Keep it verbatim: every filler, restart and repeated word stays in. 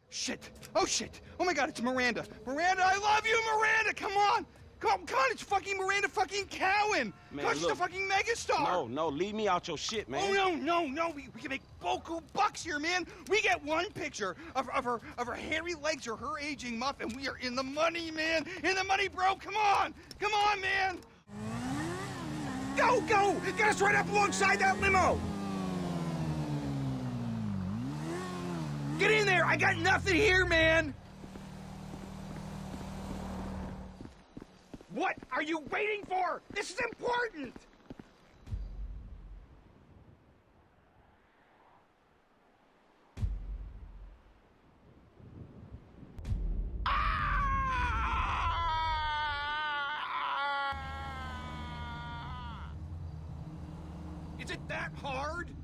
Shit. Oh, shit. Oh, my God, it's Miranda. Miranda, I love you, Miranda. Come on. Come on, come on, it's fucking Miranda fucking Cowan. Man, Gosh, she's a fucking megastar. No, no, leave me out your shit, man. Oh, no, no, no. We, we can make boku bucks here, man. We get one picture of, of her of her hairy legs or her aging muff, and we are in the money, man. In the money, bro. Come on. Come on, man. Go, go. Get us right up alongside that limo. Get in there! I got nothing here, man! What are you waiting for? This is important! Ah! Is it that hard?